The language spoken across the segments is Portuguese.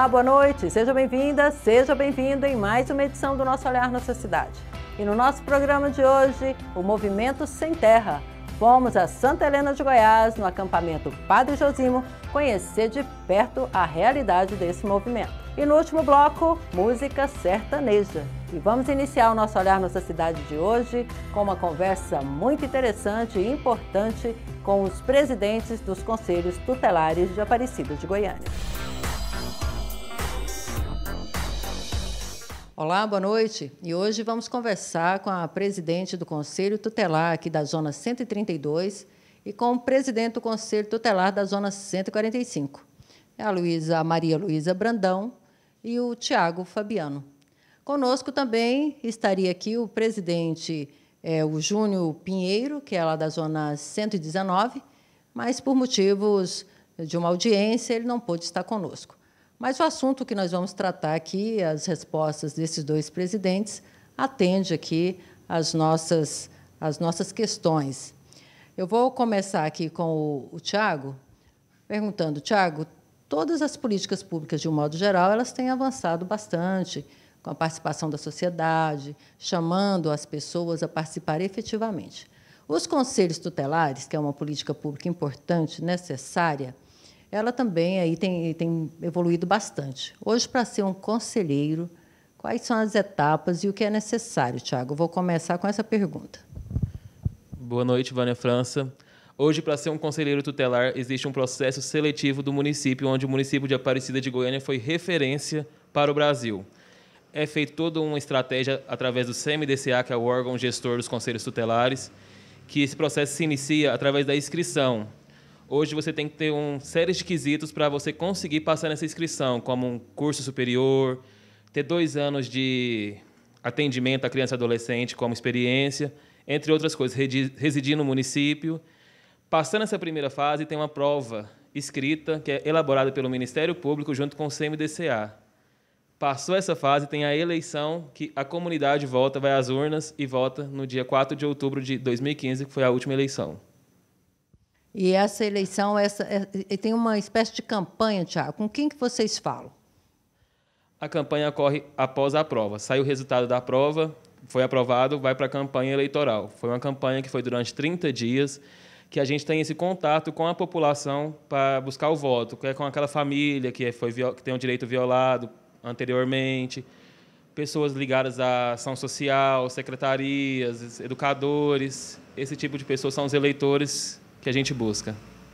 Olá, boa noite, seja bem-vinda, seja bem-vindo em mais uma edição do nosso Olhar Nossa Cidade. E no nosso programa de hoje, o Movimento Sem Terra. Fomos a Santa Helena de Goiás, no acampamento Padre Josimo, conhecer de perto a realidade desse movimento. E no último bloco, música sertaneja. E vamos iniciar o nosso Olhar Nossa Cidade de hoje com uma conversa muito interessante e importante com os presidentes dos Conselhos Tutelares de Aparecida de Goiânia. Olá, boa noite. E hoje vamos conversar com a presidente do Conselho Tutelar aqui da Zona 132 e com o presidente do Conselho Tutelar da Zona 145, a Maria Luísa Brandão e o Tiago Fabiano. Conosco também estaria aqui o presidente, o Júnior Pinheiro, que é lá da Zona 119, mas por motivos de uma audiência ele não pôde estar conosco. Mas o assunto que nós vamos tratar aqui, as respostas desses dois presidentes, atende aqui às nossas questões. Eu vou começar aqui com o Tiago, perguntando, Tiago, todas as políticas públicas, de um modo geral, elas têm avançado bastante com a participação da sociedade, chamando as pessoas a participar efetivamente. Os conselhos tutelares, que é uma política pública importante, necessária, ela também aí tem evoluído bastante. Hoje, para ser um conselheiro, quais são as etapas e o que é necessário, Tiago? Vou começar com essa pergunta. Boa noite, Vânia França. Hoje, para ser um conselheiro tutelar, existe um processo seletivo do município, onde o município de Aparecida de Goiânia foi referência para o Brasil. É feita toda uma estratégia através do CMDCA, que é o órgão gestor dos conselhos tutelares, que esse processo se inicia através da inscrição. Hoje você tem que ter uma série de quesitos para você conseguir passar nessa inscrição, como um curso superior, ter 2 anos de atendimento à criança e adolescente como experiência, entre outras coisas, residir no município. Passando essa primeira fase, tem uma prova escrita, que é elaborada pelo Ministério Público junto com o CMDCA. Passou essa fase, tem a eleição, que a comunidade vota, vai às urnas e vota no dia 4 de outubro de 2015, que foi a última eleição. E essa eleição tem uma espécie de campanha, Tiago. Com quem que vocês falam? A campanha ocorre após a prova. Sai o resultado da prova, foi aprovado, vai para a campanha eleitoral. Foi uma campanha que foi durante 30 dias, que a gente tem esse contato com a população para buscar o voto, que é com aquela família que tem um direito violado anteriormente, pessoas ligadas à ação social, secretarias, educadores. Esse tipo de pessoas são os eleitores que a gente busca.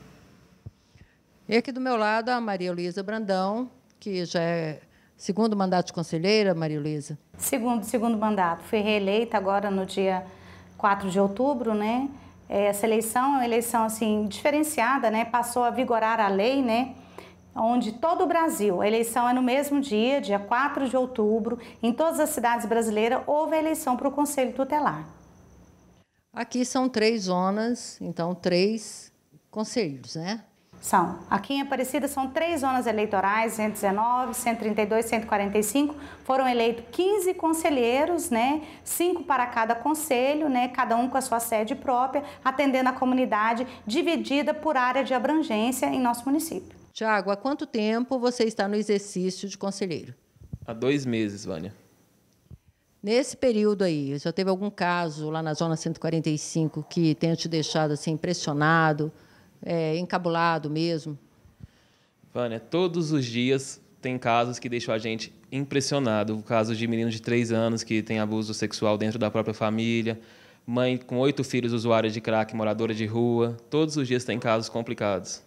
E aqui do meu lado, a Maria Luísa Brandão, que já é segundo mandato de conselheira, Maria Luísa. Segundo mandato. Fui reeleita agora no dia 4 de outubro, né? Essa eleição é uma eleição assim, diferenciada, né? Passou a vigorar a lei, né? Onde todo o Brasil, a eleição é no mesmo dia 4 de outubro, em todas as cidades brasileiras, houve a eleição para o Conselho Tutelar. Aqui são 3 zonas, então 3 conselhos, né? São. Aqui em Aparecida são 3 zonas eleitorais, 119, 132, 145. Foram eleitos 15 conselheiros, né? 5 para cada conselho, né? Cada um com a sua sede própria, atendendo a comunidade, dividida por área de abrangência em nosso município. Tiago, há quanto tempo você está no exercício de conselheiro? Há 2 meses, Vânia. Nesse período aí, já teve algum caso lá na Zona 145 que tenha te deixado assim, impressionado, encabulado mesmo? Vânia, todos os dias tem casos que deixam a gente impressionado. O caso de menino de 3 anos que tem abuso sexual dentro da própria família, mãe com 8 filhos usuária de crack, moradora de rua. Todos os dias tem casos complicados.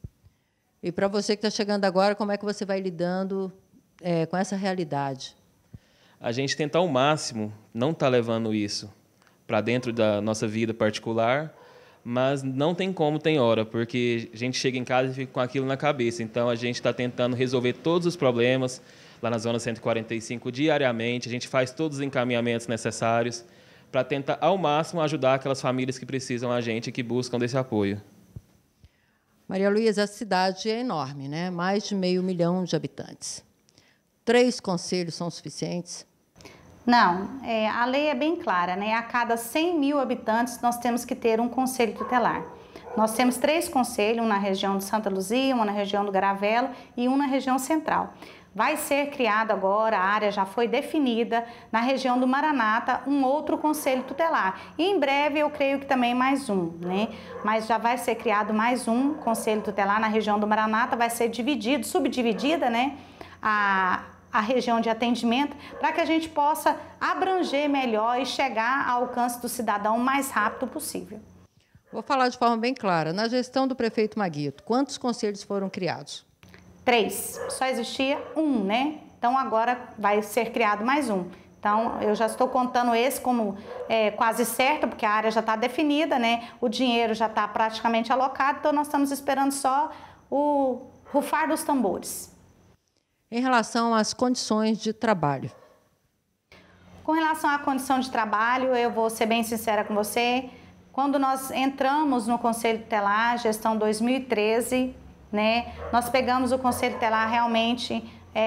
E para você que está chegando agora, como é que você vai lidando com essa realidade? A gente tenta ao máximo não estar levando isso para dentro da nossa vida particular, mas não tem como, tem hora, porque a gente chega em casa e fica com aquilo na cabeça. Então, a gente está tentando resolver todos os problemas lá na Zona 145 diariamente. A gente faz todos os encaminhamentos necessários para tentar, ao máximo, ajudar aquelas famílias que precisam a gente e que buscam desse apoio. Maria Luísa, a cidade é enorme, né? Mais de 500 mil de habitantes. 3 conselhos são suficientes? Não, a lei é bem clara, né? A cada 100 mil habitantes nós temos que ter um conselho tutelar. Nós temos 3 conselhos, um na região de Santa Luzia, um na região do Garavelo e um na região central. vai ser criado agora, a área já foi definida, na região do Maranata, um outro conselho tutelar. E em breve eu creio que também mais um, né? Mas já vai ser criado mais um conselho tutelar na região do Maranata, vai ser dividido, subdividida, né? A região de atendimento, para que a gente possa abranger melhor e chegar ao alcance do cidadão o mais rápido possível. Vou falar de forma bem clara. Na gestão do prefeito Maguito, quantos conselhos foram criados? 3. Só existia um, né? Então, agora vai ser criado mais um. Então, eu já estou contando esse como quase certo, porque a área já está definida, né? O dinheiro já está praticamente alocado, então nós estamos esperando só o rufar dos tambores. Em relação às condições de trabalho. Com relação à condição de trabalho, eu vou ser bem sincera com você. Quando nós entramos no Conselho Tutelar, gestão 2013, né, nós pegamos o Conselho Tutelar realmente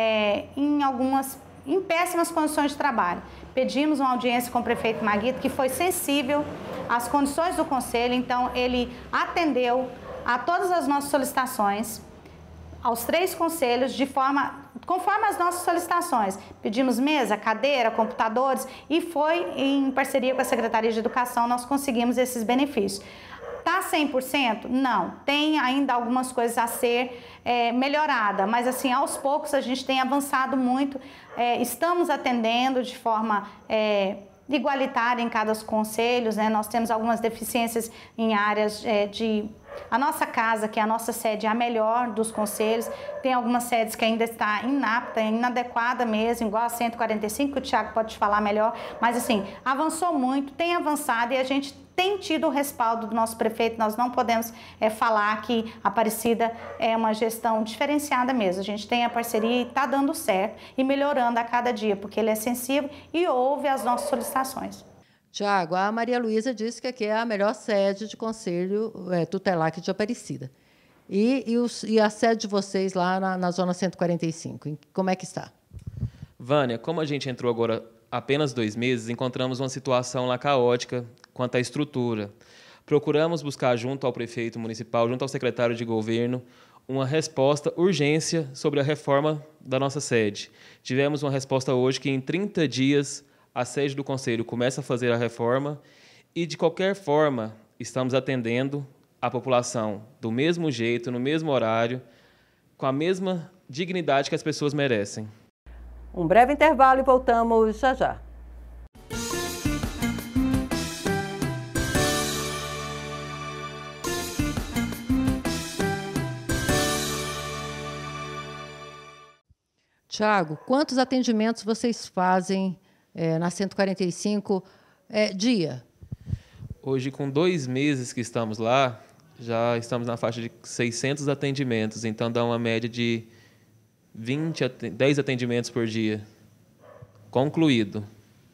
em péssimas condições de trabalho. Pedimos uma audiência com o prefeito Maguito, que foi sensível às condições do Conselho, então ele atendeu a todas as nossas solicitações, aos 3 conselhos, conforme as nossas solicitações. Pedimos mesa, cadeira, computadores e foi em parceria com a Secretaria de Educação nós conseguimos esses benefícios. Está 100%? Não. Tem ainda algumas coisas a ser melhorada, mas assim, aos poucos a gente tem avançado muito. Estamos atendendo de forma igualitária em cada conselhos, né? Nós temos algumas deficiências em áreas A nossa casa, que é a nossa sede, é a melhor dos conselhos. Tem algumas sedes que ainda está inapta, inadequada mesmo, igual a 145, que o Thiago pode te falar melhor. Mas assim, avançou muito, tem avançado e a gente tem tido o respaldo do nosso prefeito. Nós não podemos falar que a Aparecida é uma gestão diferenciada mesmo. A gente tem a parceria e está dando certo e melhorando a cada dia, porque ele é sensível e ouve as nossas solicitações. Tiago, a Maria Luísa disse que aqui é a melhor sede de conselho tutelar aqui de Aparecida. E a sede de vocês lá na Zona 145, como é que está? Vânia, como a gente entrou agora apenas 2 meses, encontramos uma situação lá caótica quanto à estrutura. Procuramos buscar junto ao prefeito municipal, junto ao secretário de governo, uma resposta, urgência, sobre a reforma da nossa sede. Tivemos uma resposta hoje que, em 30 dias, a sede do Conselho começa a fazer a reforma e, de qualquer forma, estamos atendendo a população do mesmo jeito, no mesmo horário, com a mesma dignidade que as pessoas merecem. Um breve intervalo e voltamos já já. Tiago, quantos atendimentos vocês fazem na 145 dia? Hoje, com 2 meses que estamos lá, já estamos na faixa de 600 atendimentos, então dá uma média de 10 atendimentos por dia. Concluído.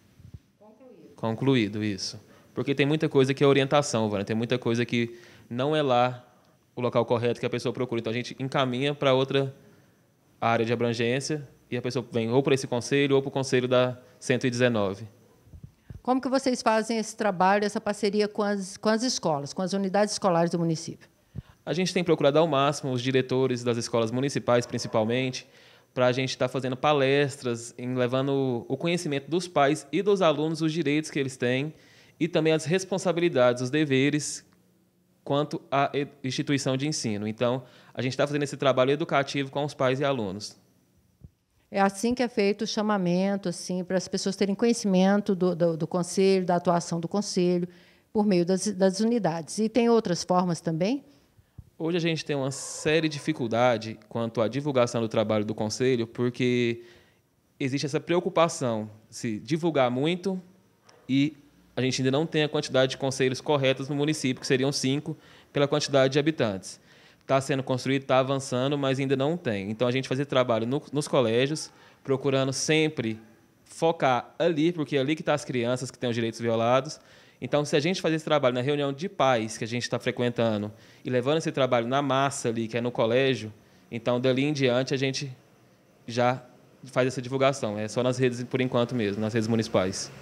Concluído, isso. Porque tem muita coisa que é orientação, Vânia, tem muita coisa que não é lá o local correto que a pessoa procura. Então, a gente encaminha para outra área de abrangência e a pessoa vem ou para esse conselho ou para o conselho da 119. Como que vocês fazem esse trabalho, essa parceria com as escolas, com as unidades escolares do município? A gente tem procurado ao máximo os diretores das escolas municipais, principalmente, para a gente estar fazendo palestras, levando o conhecimento dos pais e dos alunos, os direitos que eles têm e também as responsabilidades, os deveres quanto à instituição de ensino. Então, a gente está fazendo esse trabalho educativo com os pais e alunos. É assim que é feito o chamamento, assim, para as pessoas terem conhecimento do conselho, da atuação do conselho, por meio das unidades. E tem outras formas também? Hoje a gente tem uma séria dificuldade quanto à divulgação do trabalho do conselho, porque existe essa preocupação de se divulgar muito e a gente ainda não tem a quantidade de conselhos corretos no município, que seriam 5, pela quantidade de habitantes. Está sendo construído, está avançando, mas ainda não tem. Então, a gente faz trabalho nos colégios, procurando sempre focar ali, porque é ali que estão as crianças que têm os direitos violados. Então, se a gente fazer esse trabalho na reunião de pais que a gente está frequentando e levando esse trabalho na massa ali, que é no colégio, então, dali em diante, a gente já faz essa divulgação. É só nas redes, por enquanto mesmo, nas redes municipais.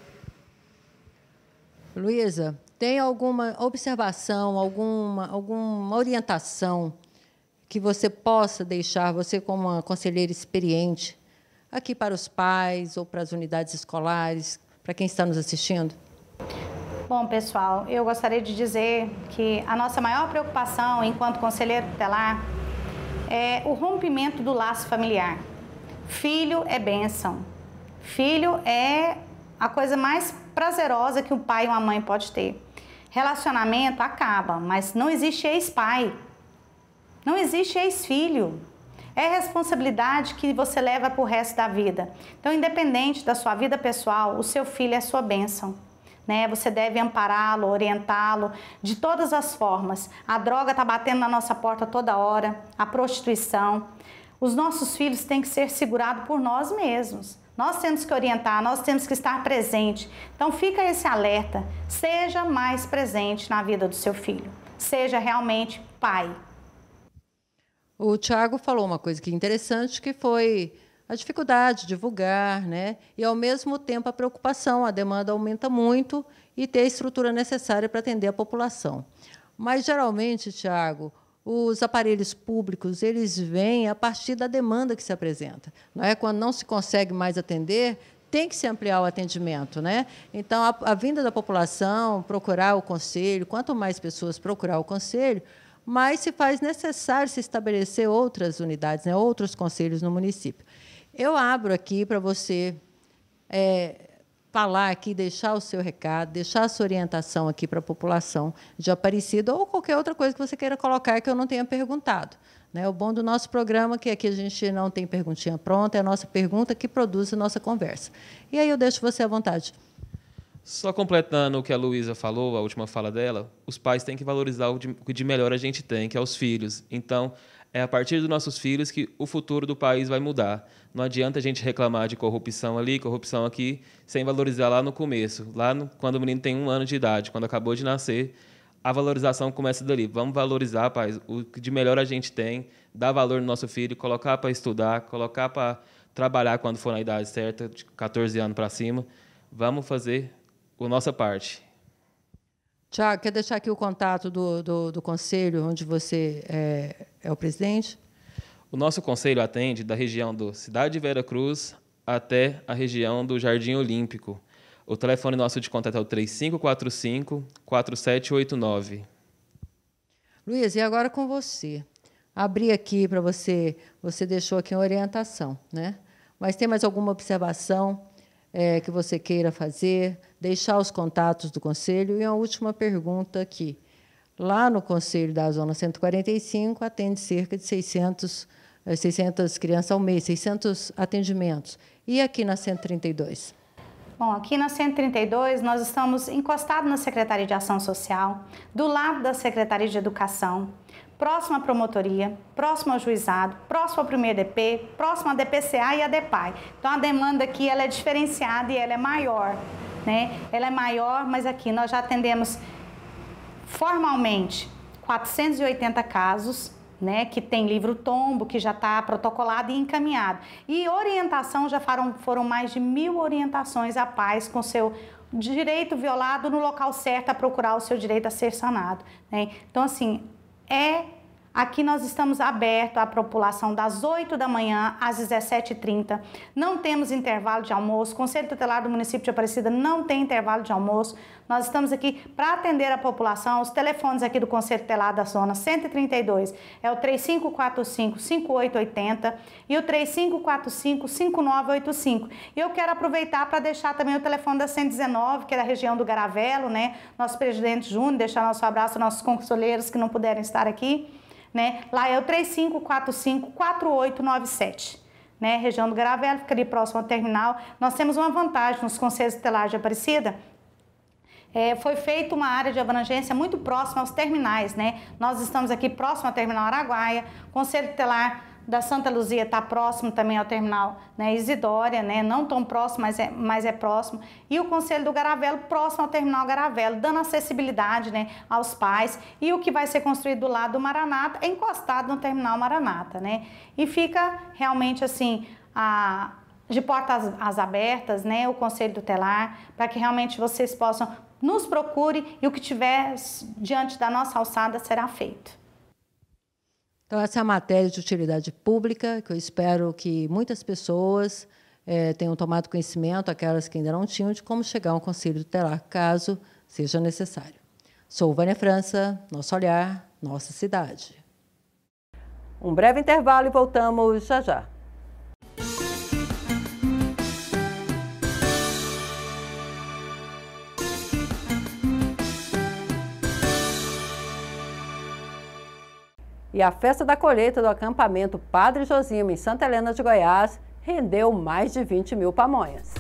Luísa, tem alguma observação, alguma orientação que você possa deixar, você como uma conselheira experiente, aqui para os pais ou para as unidades escolares, para quem está nos assistindo? Bom, pessoal, eu gostaria de dizer que a nossa maior preocupação enquanto conselheiro tutelar é o rompimento do laço familiar. Filho é bênção. Filho é a coisa mais prazerosa que um pai e uma mãe pode ter. Relacionamento acaba, mas não existe ex-pai. Não existe ex-filho. É responsabilidade que você leva para o resto da vida. Então, independente da sua vida pessoal, o seu filho é sua bênção. Né? Você deve ampará-lo, orientá-lo de todas as formas. A droga está batendo na nossa porta toda hora, a prostituição. Os nossos filhos têm que ser segurados por nós mesmos. Nós temos que orientar, nós temos que estar presente. Então fica esse alerta, seja mais presente na vida do seu filho. Seja realmente pai. O Tiago falou uma coisa que é interessante, que foi a dificuldade de divulgar, né? E, ao mesmo tempo, a preocupação. A demanda aumenta muito e ter a estrutura necessária para atender a população. Mas, geralmente, Tiago, os aparelhos públicos, eles vêm a partir da demanda que se apresenta. Não é? Quando não se consegue mais atender, tem que se ampliar o atendimento, né? Então, a vinda da população, procurar o conselho, quanto mais pessoas procurar o conselho, mais se faz necessário se estabelecer outras unidades, né? Outros conselhos no município. Eu abro aqui para você falar aqui, deixar o seu recado, deixar a sua orientação aqui para a população de Aparecida ou qualquer outra coisa que você queira colocar que eu não tenha perguntado. Né? O bom do nosso programa é que aqui a gente não tem perguntinha pronta, é a nossa pergunta que produz a nossa conversa. E aí eu deixo você à vontade. Só completando o que a Luísa falou, a última fala dela, os pais têm que valorizar o que de melhor a gente tem, que é os filhos. Então, é a partir dos nossos filhos que o futuro do país vai mudar. Não adianta a gente reclamar de corrupção ali, corrupção aqui, sem valorizar lá no começo, quando o menino tem 1 ano de idade, quando acabou de nascer, a valorização começa dali. Vamos valorizar, pais, o que de melhor a gente tem, dar valor no nosso filho, colocar para estudar, colocar para trabalhar quando for na idade certa, de 14 anos para cima. Vamos fazer a nossa parte. Tiago, quer deixar aqui o contato do conselho, onde você é o presidente? O nosso conselho atende da região do Cidade de Vera Cruz até a região do Jardim Olímpico. O telefone nosso de contato é o 3545-4789. Luiz, e agora com você? Abri aqui para você, você deixou aqui uma orientação, né? Mas tem mais alguma observação que você queira fazer? Deixar os contatos do conselho. E uma última pergunta aqui. Lá no conselho da Zona 145, atende cerca de 600 crianças ao mês, 600 atendimentos. E aqui na 132? Bom, aqui na 132, nós estamos encostados na Secretaria de Ação Social, do lado da Secretaria de Educação, próximo à promotoria, próximo ao juizado, próximo ao primeiro DP, próximo à DPCA e à DEPAI. Então, a demanda aqui ela é diferenciada e ela é maior, né? Ela é maior, mas aqui nós já atendemos formalmente 480 casos, né, que tem livro tombo, que já está protocolado e encaminhado. E orientação, já foram mais de 1000 orientações a pais com seu direito violado no local certo a procurar o seu direito a ser sanado. Né? Então, assim, aqui nós estamos abertos à população das 8 da manhã às 17h30. Não temos intervalo de almoço. O Conselho Tutelar do município de Aparecida não tem intervalo de almoço. Nós estamos aqui para atender a população. Os telefones aqui do Conselho Tutelar da Zona 132 é o 3545-5880 e o 3545-5985. E eu quero aproveitar para deixar também o telefone da 119, que é da região do Garavelo, né? Nosso presidente Júnior, deixar nosso abraço aos nossos conselheiros que não puderem estar aqui. Né? Lá é o 3545-4897. Né? Região do Garavelo, fica ali próximo ao terminal. Nós temos uma vantagem nos conselhos tutelares de Aparecida. Foi feita uma área de abrangência muito próxima aos terminais. Né? Nós estamos aqui próximo ao terminal Araguaia, Conselho Tutelar da Santa Luzia está próximo também ao terminal, né, Isidória, né, não tão próximo, mas é próximo. E o Conselho do Garavelo próximo ao terminal Garavelo, dando acessibilidade, né, aos pais. E o que vai ser construído do lado do Maranata é encostado no terminal Maranata. Né? E fica realmente assim, de portas abertas, né, o Conselho Tutelar, para que realmente vocês possam nos procure e o que tiver diante da nossa alçada será feito. Então, essa é a matéria de utilidade pública, que eu espero que muitas pessoas tenham tomado conhecimento, aquelas que ainda não tinham, de como chegar a um conselho tutelar, caso seja necessário. Sou Vânia França, Nosso Olhar, Nossa Cidade. Um breve intervalo e voltamos já já. E a festa da colheita do acampamento Padre Josimo, em Santa Helena de Goiás, rendeu mais de 20 mil pamonhas.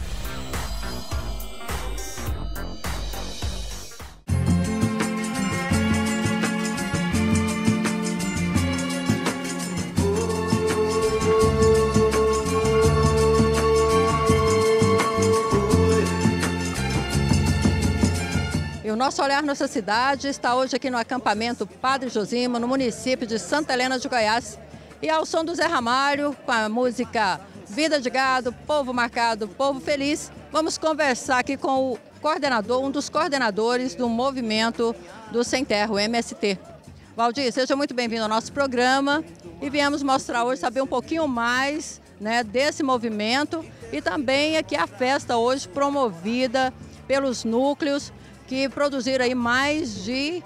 E o Nosso Olhar, Nossa Cidade está hoje aqui no acampamento Padre Josimo, no município de Santa Helena de Goiás. E ao som do Zé Ramalho, com a música Vida de Gado, Povo Marcado, Povo Feliz, vamos conversar aqui com o coordenador, um dos coordenadores do movimento do Sem Terra, o MST. Valdir, seja muito bem-vindo ao nosso programa e viemos mostrar hoje, saber um pouquinho mais, né, desse movimento e também aqui a festa hoje promovida pelos núcleos que produziram aí mais de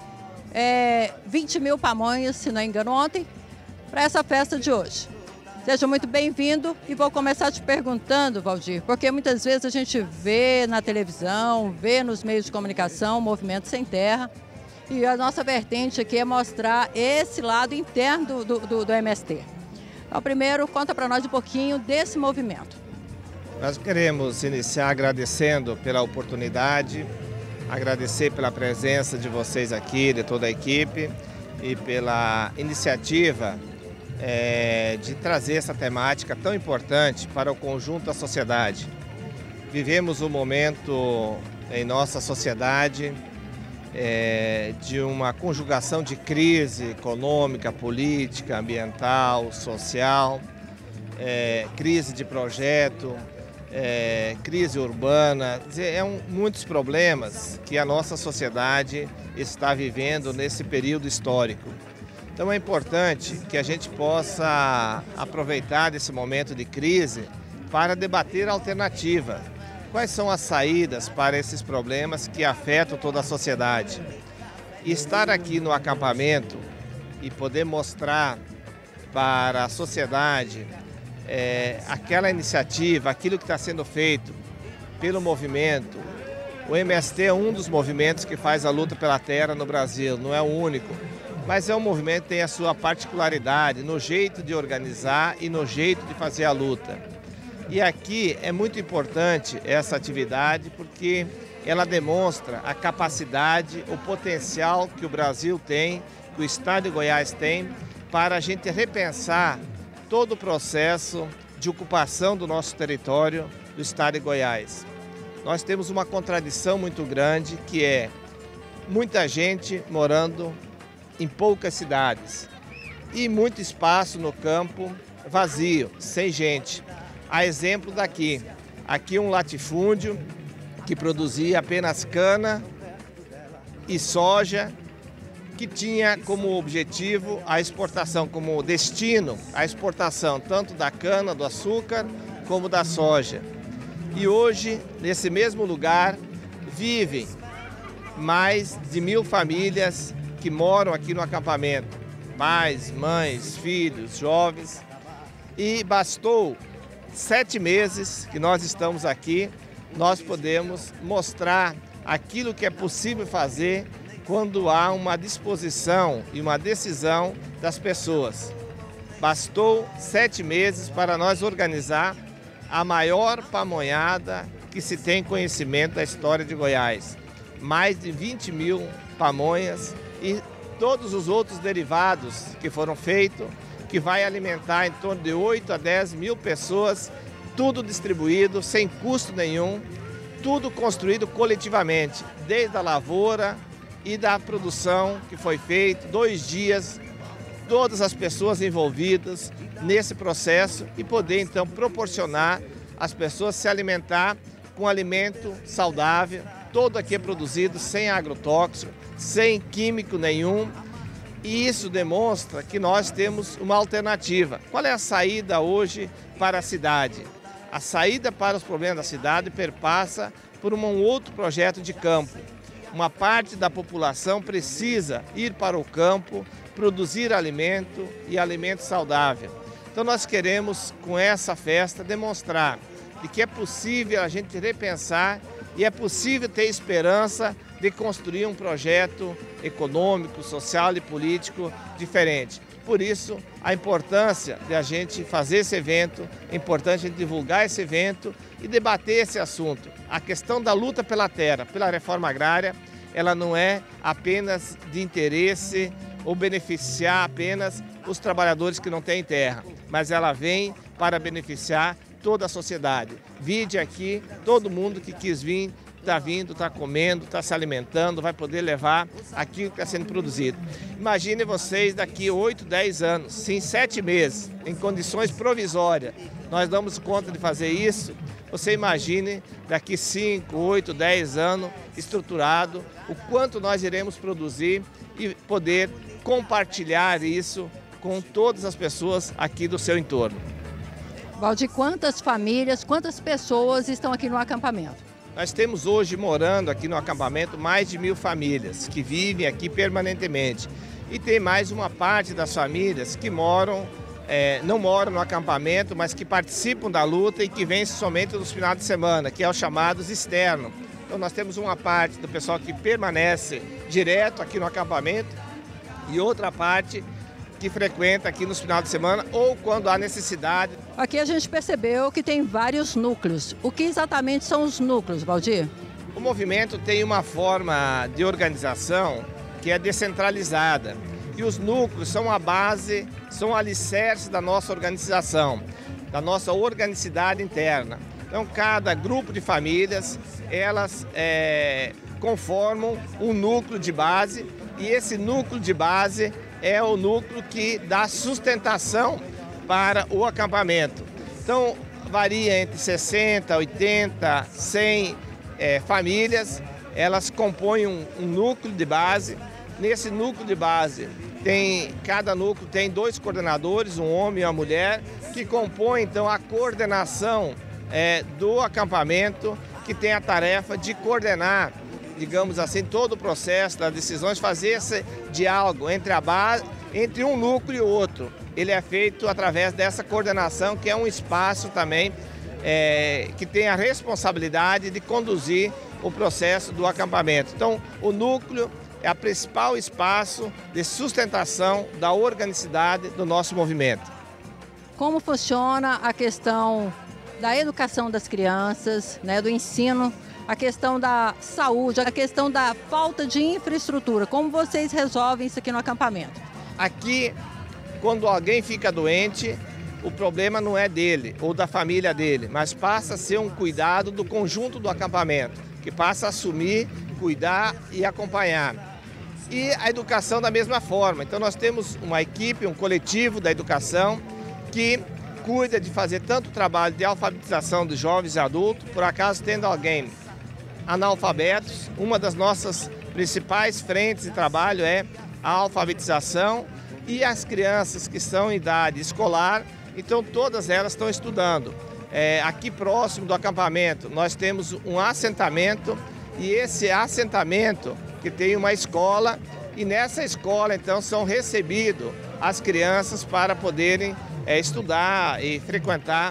20 mil pamonhas, se não me engano, ontem, para essa festa de hoje. Seja muito bem-vindo e vou começar te perguntando, Valdir, porque muitas vezes a gente vê na televisão, vê nos meios de comunicação o movimento Sem Terra e a nossa vertente aqui é mostrar esse lado interno do MST. Então, primeiro, conta para nós um pouquinho desse movimento. Nós queremos iniciar agradecendo pela oportunidade, agradecer pela presença de vocês aqui, de toda a equipe e pela iniciativa de trazer essa temática tão importante para o conjunto da sociedade. Vivemos um momento em nossa sociedade de uma conjugação de crise econômica, política, ambiental, social, crise de projeto, crise urbana, muitos problemas que a nossa sociedade está vivendo nesse período histórico. Então é importante que a gente possa aproveitar desse momento de crise para debater a alternativa. Quais são as saídas para esses problemas que afetam toda a sociedade? E estar aqui no acampamento e poder mostrar para a sociedade aquela iniciativa, aquilo que está sendo feito pelo movimento. O MST é um dos movimentos que faz a luta pela terra no Brasil, não é o único, mas é um movimento que tem a sua particularidade no jeito de organizar e no jeito de fazer a luta. E aqui é muito importante essa atividade porque ela demonstra a capacidade, o potencial que o Brasil tem, que o Estado de Goiás tem, para a gente repensar todo o processo de ocupação do nosso território do Estado de Goiás. Nós temos uma contradição muito grande, que é muita gente morando em poucas cidades e muito espaço no campo vazio, sem gente. A exemplo daqui, um latifúndio que produzia apenas cana e soja, que tinha como objetivo a exportação, como destino a exportação tanto da cana, do açúcar, como da soja. E hoje, nesse mesmo lugar, vivem mais de 1000 famílias que moram aqui no acampamento. Pais, mães, filhos, jovens. E bastou 7 meses que nós estamos aqui, nós podemos mostrar aquilo que é possível fazer quando há uma disposição e uma decisão das pessoas. Bastou 7 meses para nós organizar a maior pamonhada que se tem conhecimento da história de Goiás. Mais de 20 mil pamonhas e todos os outros derivados que foram feitos, que vai alimentar em torno de 8 a 10 mil pessoas, tudo distribuído, sem custo nenhum, tudo construído coletivamente, desde a lavoura e da produção que foi feito, 2 dias, todas as pessoas envolvidas nesse processo e poder então proporcionar às pessoas se alimentar com alimento saudável, todo aqui é produzido sem agrotóxico, sem químico nenhum E isso demonstra que nós temos uma alternativa. Qual é a saída hoje para a cidade? A saída para os problemas da cidade perpassa por um outro projeto de campo. Uma parte da população precisa ir para o campo, produzir alimento e alimento saudável. Então nós queremos, com essa festa, demonstrar de que é possível a gente repensar e é possível ter esperança de construir um projeto econômico, social e político diferente. Por isso, a importância de a gente fazer esse evento, é importante a gente divulgar esse evento e debater esse assunto. A questão da luta pela terra, pela reforma agrária, ela não é apenas de interesse ou beneficiar apenas os trabalhadores que não têm terra, mas ela vem para beneficiar toda a sociedade. Vide aqui, todo mundo que quis vir, está vindo, está comendo, está se alimentando, vai poder levar aquilo que está sendo produzido. Imagine vocês daqui 8, 10 anos, se em 7 meses, em condições provisórias, nós damos conta de fazer isso, você imagine daqui 5, 8, 10 anos, estruturado, o quanto nós iremos produzir e poder compartilhar isso com todas as pessoas aqui do seu entorno. Valdir, quantas famílias, quantas pessoas estão aqui no acampamento? Nós temos hoje morando aqui no acampamento mais de 1000 famílias que vivem aqui permanentemente. E tem mais uma parte das famílias que não moram no acampamento, mas que participam da luta e que vêm somente nos finais de semana, que é os chamados externos. Então nós temos uma parte do pessoal que permanece direto aqui no acampamento e outra parte que frequenta aqui nos finais de semana ou quando há necessidade. Aqui a gente percebeu que tem vários núcleos. O que exatamente são os núcleos, Valdir? O movimento tem uma forma de organização que é descentralizada. E os núcleos são a base, são o alicerce da nossa organização, da nossa organicidade interna. Então, cada grupo de famílias, elas conformam um núcleo de base e esse núcleo de base é o núcleo que dá sustentação para o acampamento. Então, varia entre 60, 80, 100 famílias, elas compõem um núcleo de base. Nesse núcleo de base, cada núcleo tem 2 coordenadores, um homem e uma mulher, que compõem, então, a coordenação do acampamento, que tem a tarefa de coordenar, digamos assim, todo o processo das decisões, fazer esse diálogo entre um núcleo e o outro. Ele é feito através dessa coordenação, que é um espaço também que tem a responsabilidade de conduzir o processo do acampamento. Então, o núcleo é o principal espaço de sustentação da organicidade do nosso movimento. Como funciona a questão da educação das crianças, né, do ensino, a questão da saúde, a questão da falta de infraestrutura? Como vocês resolvem isso aqui no acampamento? Aqui, quando alguém fica doente, o problema não é dele ou da família dele, mas passa a ser um cuidado do conjunto do acampamento, que passa a assumir, cuidar e acompanhar. E a educação da mesma forma. Então nós temos uma equipe, um coletivo da educação que cuida de fazer tanto o trabalho de alfabetização dos jovens e adultos, por acaso tendo alguém analfabetos, uma das nossas principais frentes de trabalho é a alfabetização e as crianças que estão em idade escolar, então todas elas estão estudando. Aqui próximo do acampamento nós temos um assentamento e esse assentamento que tem uma escola e nessa escola então são recebidas as crianças para poderem estudar e frequentar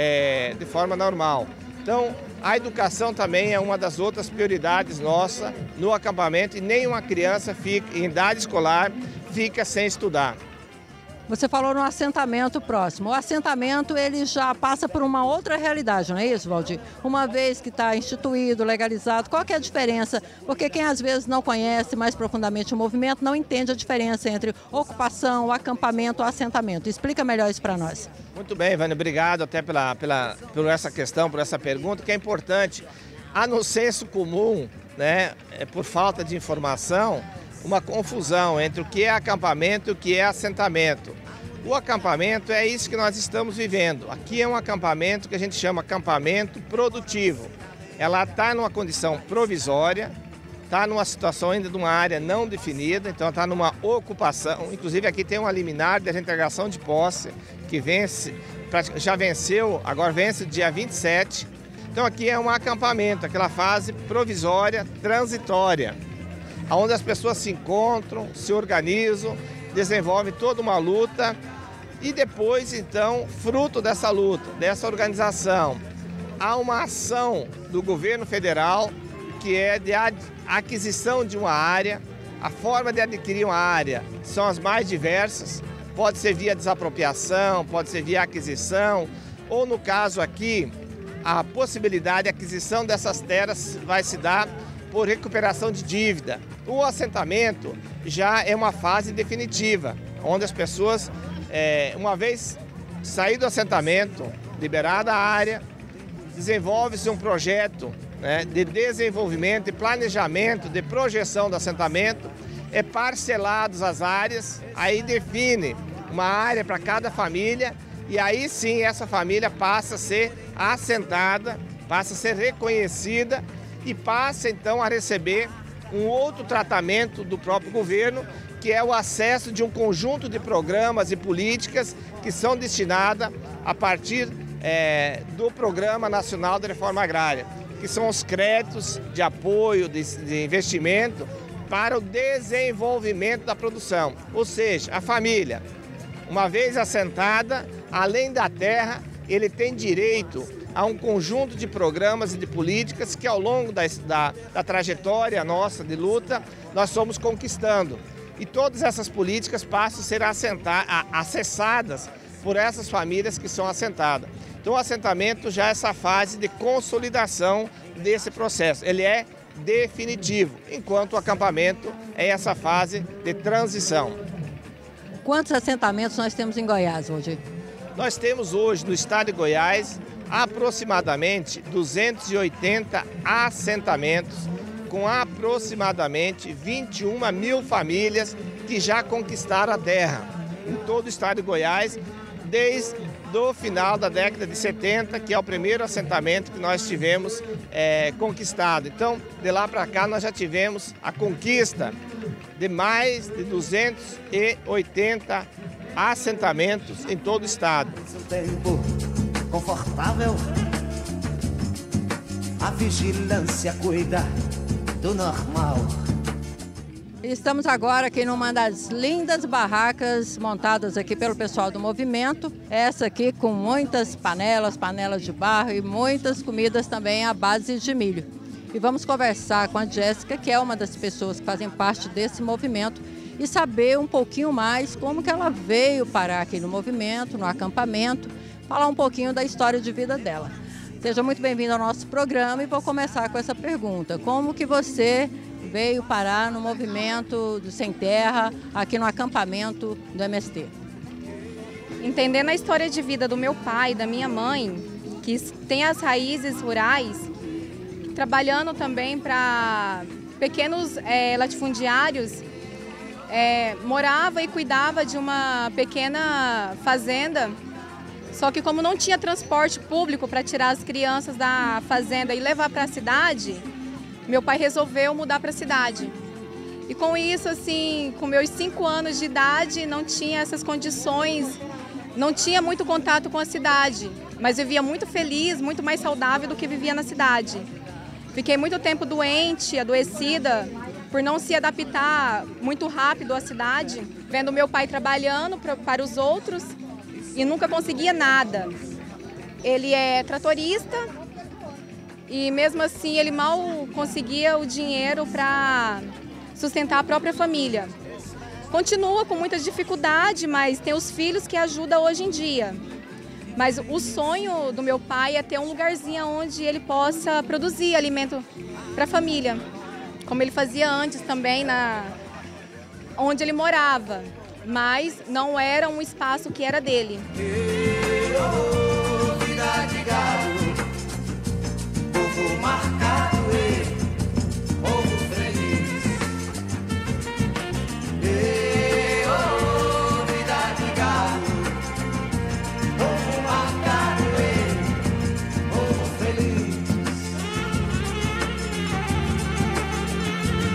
de forma normal. Então, a educação também é uma das outras prioridades nossas no acampamento e nenhuma criança em idade escolar fica sem estudar. Você falou no assentamento próximo. O assentamento ele já passa por uma outra realidade, não é isso, Valdir? Uma vez que está instituído, legalizado, qual que é a diferença? Porque quem às vezes não conhece mais profundamente o movimento não entende a diferença entre ocupação, acampamento, assentamento. Explica melhor isso para nós. Muito bem, Vânia, obrigado até por essa questão, por essa pergunta, que é importante. Há no senso comum, né, por falta de informação, uma confusão entre o que é acampamento e o que é assentamento. O acampamento é isso que nós estamos vivendo. Aqui é um acampamento que a gente chama acampamento produtivo. Ela está numa condição provisória, está numa situação ainda de uma área não definida, então está numa ocupação. Inclusive aqui tem uma liminar de reintegração de posse que vence, já venceu, agora vence dia 27. Então aqui é um acampamento, aquela fase provisória, transitória, onde as pessoas se encontram, se organizam, desenvolvem toda uma luta e depois, então, fruto dessa luta, dessa organização, há uma ação do governo federal que é de aquisição de uma área. A forma de adquirir uma área são as mais diversas, pode ser via desapropriação, pode ser via aquisição, ou no caso aqui, a possibilidade de aquisição dessas terras vai se dar por recuperação de dívida. O assentamento já é uma fase definitiva, onde as pessoas, uma vez saído do assentamento, liberada a área, desenvolve-se um projeto, né, de desenvolvimento e planejamento, de projeção do assentamento, é parcelados as áreas, aí define uma área para cada família e aí sim essa família passa a ser assentada, passa a ser reconhecida e passa então a receber um outro tratamento do próprio governo, que é o acesso de um conjunto de programas e políticas que são destinadas a partir do Programa Nacional de Reforma Agrária, que são os créditos de apoio, de investimento para o desenvolvimento da produção. Ou seja, a família, uma vez assentada, além da terra, ele tem direito a um conjunto de programas e de políticas que ao longo da trajetória nossa de luta, nós fomos conquistando. E todas essas políticas passam a ser acessadas por essas famílias que são assentadas. Então o assentamento já é essa fase de consolidação desse processo. Ele é definitivo, enquanto o acampamento é essa fase de transição. Quantos assentamentos nós temos em Goiás hoje? Nós temos hoje no estado de Goiás aproximadamente 280 assentamentos com aproximadamente 21 mil famílias que já conquistaram a terra em todo o estado de Goiás desde o final da década de 70, que é o primeiro assentamento que nós tivemos conquistado. Então, de lá para cá, nós já tivemos a conquista de mais de 280 assentamentos em todo o estado. Tempo confortável, a vigilância cuida do normal. Estamos agora aqui numa das lindas barracas montadas aqui pelo pessoal do movimento. Essa aqui com muitas panelas de barro e muitas comidas também à base de milho. E vamos conversar com a Jéssica, que é uma das pessoas que fazem parte desse movimento, e saber um pouquinho mais como que ela veio parar aqui no movimento, no acampamento, falar um pouquinho da história de vida dela. Seja muito bem-vindo ao nosso programa e vou começar com essa pergunta. Como que você veio parar no movimento do Sem Terra, aqui no acampamento do MST? Entendendo a história de vida do meu pai e da minha mãe, que tem as raízes rurais, trabalhando também para pequenos latifundiários, morava e cuidava de uma pequena fazenda, só que como não tinha transporte público para tirar as crianças da fazenda e levar para a cidade, meu pai resolveu mudar para a cidade. E com isso, assim, com meus 5 anos de idade, não tinha essas condições, não tinha muito contato com a cidade, mas vivia muito feliz, muito mais saudável do que vivia na cidade. Fiquei muito tempo doente, adoecida, por não se adaptar muito rápido à cidade, vendo meu pai trabalhando para os outros e nunca conseguia nada. Ele é tratorista e mesmo assim ele mal conseguia o dinheiro para sustentar a própria família. Continua com muita dificuldade, mas tem os filhos que ajudam hoje em dia. Mas o sonho do meu pai é ter um lugarzinho onde ele possa produzir alimento para a família, como ele fazia antes também onde ele morava, mas não era um espaço que era dele. Vida de gado, povo marcado e povo feliz. Vida de gado, povo marcado e povo feliz.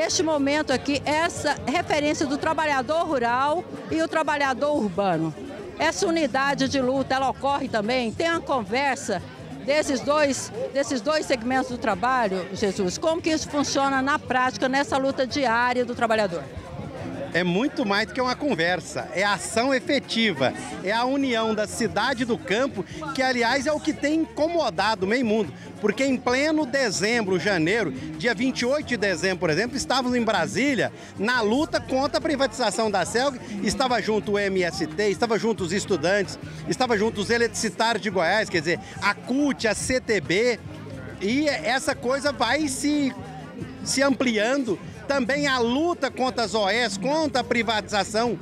neste momento aqui, essa referência do trabalhador rural e o trabalhador urbano. Essa unidade de luta, ela ocorre também? Tem uma conversa desses dois segmentos do trabalho, Jesus? Como que isso funciona na prática, nessa luta diária do trabalhador? É muito mais do que uma conversa, é ação efetiva, é a união da cidade e do campo, que aliás é o que tem incomodado o meio mundo, porque em pleno dezembro, janeiro, dia 28 de dezembro, por exemplo, estávamos em Brasília na luta contra a privatização da CELG, estava junto o MST, estava junto os estudantes, estava junto os eletricitários de Goiás, quer dizer, a CUT, a CTB, e essa coisa vai se ampliando. Também a luta contra as OS, contra a privatização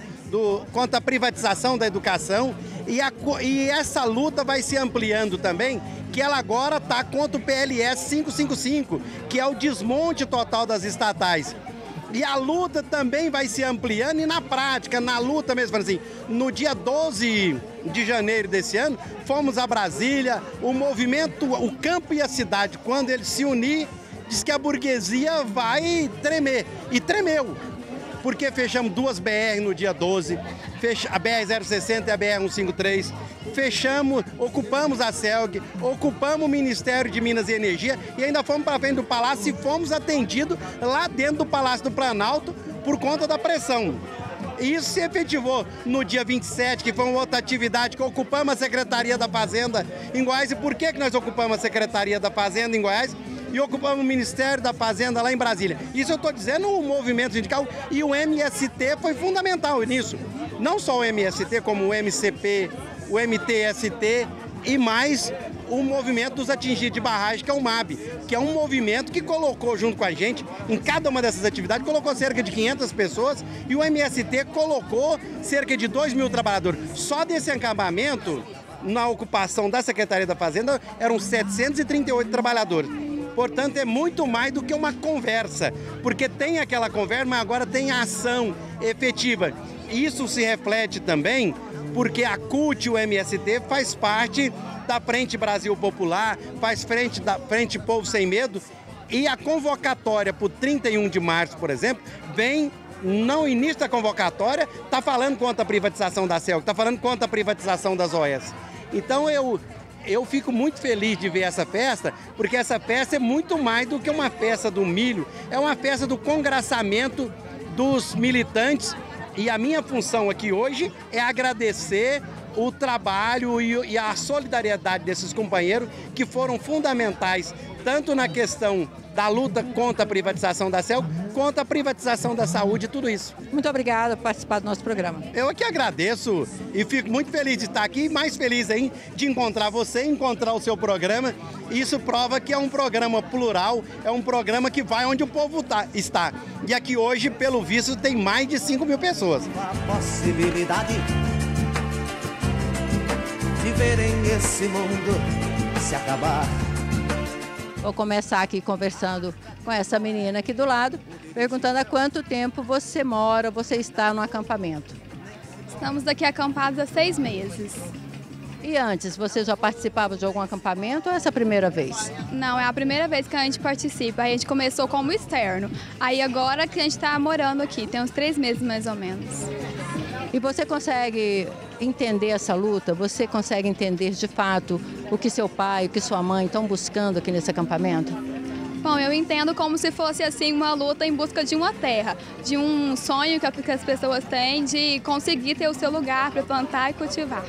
da educação, e essa luta vai se ampliando também, que ela agora está contra o PLS 555, que é o desmonte total das estatais. E a luta também vai se ampliando e na prática, na luta mesmo, assim, no dia 12 de janeiro desse ano, fomos a Brasília, o movimento, o campo e a cidade, quando eles se unir, diz que a burguesia vai tremer. E tremeu. Porque fechamos 2 BR no dia 12, a BR-060 e a BR-153, ocupamos a CELG, ocupamos o Ministério de Minas e Energia e ainda fomos para frente do Palácio e fomos atendidos lá dentro do Palácio do Planalto por conta da pressão. Isso se efetivou no dia 27, que foi uma outra atividade que ocupamos a Secretaria da Fazenda em Goiás. E por que nós ocupamos a Secretaria da Fazenda em Goiás? E ocupamos o Ministério da Fazenda lá em Brasília. Isso eu estou dizendo o movimento sindical e o MST foi fundamental nisso. Não só o MST, como o MCP, o MTST e mais o movimento dos atingidos de barragem, que é o MAB, que é um movimento que colocou junto com a gente, em cada uma dessas atividades, colocou cerca de 500 pessoas e o MST colocou cerca de 2.000 trabalhadores. Só desse acampamento, na ocupação da Secretaria da Fazenda, eram 738 trabalhadores. Portanto, é muito mais do que uma conversa, porque tem aquela conversa, mas agora tem a ação efetiva. Isso se reflete também porque a CUT e o MST faz parte da Frente Brasil Popular, faz frente da Frente Povo Sem Medo, e a convocatória para o 31 de março, por exemplo, vem no início da convocatória, está falando contra a privatização da CELG, está falando contra a privatização das OS. Então eu fico muito feliz de ver essa festa, porque essa festa é muito mais do que uma festa do milho, é uma festa do congraçamento dos militantes. E a minha função aqui hoje é agradecer o trabalho e a solidariedade desses companheiros que foram fundamentais, tanto na questão da luta contra a privatização da CELG, contra a privatização da saúde e tudo isso. Muito obrigada por participar do nosso programa. Eu aqui agradeço e fico muito feliz de estar aqui, mais feliz ainda de encontrar você, encontrar o seu programa. Isso prova que é um programa plural, é um programa que vai onde o povo está. E aqui hoje, pelo visto, tem mais de 5.000 pessoas. A possibilidade de verem esse mundo se acabar. Vou começar aqui conversando com essa menina aqui do lado, perguntando há quanto tempo você está no acampamento. Estamos aqui acampados há 6 meses. E antes, você já participava de algum acampamento ou é essa a primeira vez? Não, é a primeira vez que a gente participa. A gente começou como externo. Aí agora que a gente está morando aqui, tem uns 3 meses mais ou menos. E você consegue entender essa luta? Você consegue entender de fato o que seu pai, o que sua mãe estão buscando aqui nesse acampamento? Bom, eu entendo como se fosse assim uma luta em busca de uma terra, de um sonho que as pessoas têm de conseguir ter o seu lugar para plantar e cultivar.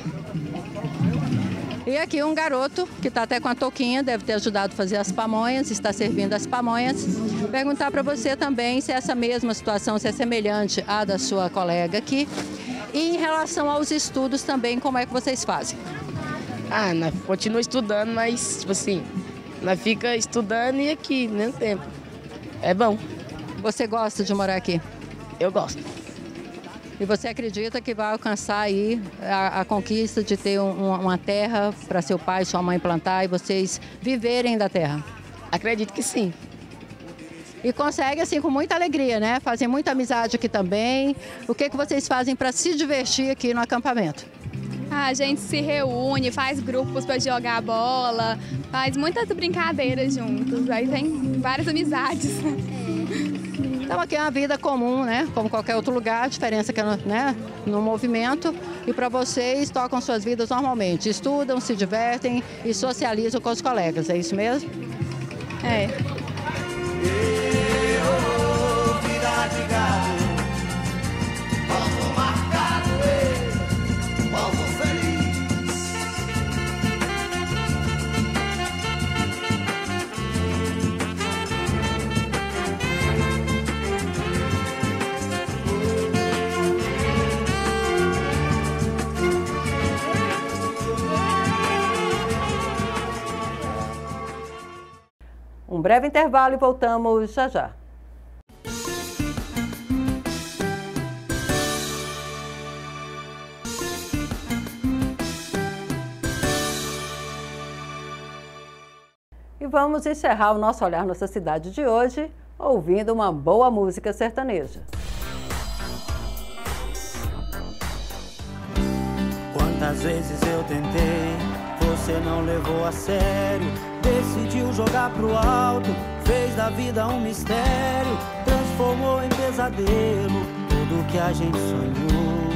E aqui um garoto que está até com a touquinha, deve ter ajudado a fazer as pamonhas, está servindo as pamonhas. Perguntar para você também se essa mesma situação, se é semelhante à da sua colega aqui. E em relação aos estudos também, como é que vocês fazem? Nós continua estudando, mas, tipo assim, nós fica estudando e aqui, no mesmo tempo. É bom. Você gosta de morar aqui? Eu gosto. E você acredita que vai alcançar aí a conquista de ter uma terra para seu pai e sua mãe plantar e vocês viverem da terra? Acredito que sim. E consegue assim com muita alegria, né? Fazem muita amizade aqui também. O que vocês fazem para se divertir aqui no acampamento? A gente se reúne, faz grupos para jogar bola, faz muitas brincadeiras juntos. Aí tem várias amizades. Então aqui é uma vida comum, né? Como qualquer outro lugar, a diferença é que é, né, no movimento. E para vocês, tocam suas vidas normalmente. Estudam, se divertem e socializam com os colegas, é isso mesmo? É. Um breve intervalo e voltamos já já. E vamos encerrar o nosso Olhar Nossa Cidade de hoje ouvindo uma boa música sertaneja. Quantas vezes eu tentei, você não levou a sério, decidiu jogar pro alto, fez da vida um mistério, transformou em pesadelo tudo que a gente sonhou.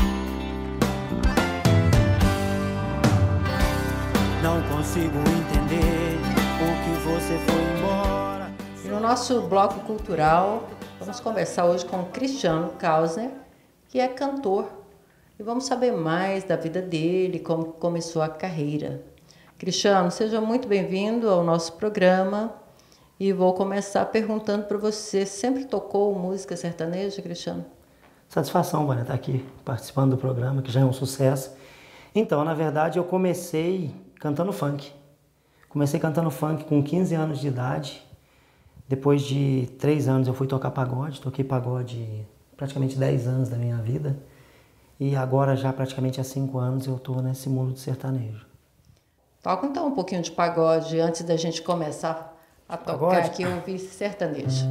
Não consigo entender o que você foi embora. E no nosso bloco cultural, vamos conversar hoje com o Cristiano Kausner, que é cantor. E vamos saber mais da vida dele, como começou a carreira. Cristiano, seja muito bem-vindo ao nosso programa. E vou começar perguntando para você, sempre tocou música sertaneja, Cristiano? Satisfação, Vânia, estar aqui participando do programa, que já é um sucesso. Então, na verdade, eu comecei cantando funk. Comecei cantando funk com 15 anos de idade. Depois de 3 anos eu fui tocar pagode. Toquei pagode praticamente 10 anos da minha vida. E agora, já praticamente há 5 anos, eu estou nesse mundo de sertanejo. Toca então um pouquinho de pagode antes da gente começar a tocar pagode? Aqui, ouvir sertanejo.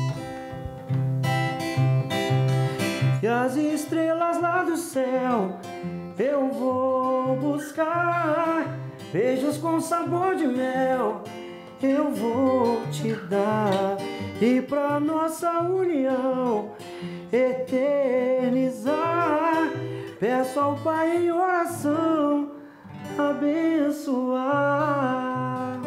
E as estrelas lá do céu eu vou buscar, beijos com sabor de mel eu vou te dar, e pra nossa união eternizar, peço ao Pai em oração abençoar.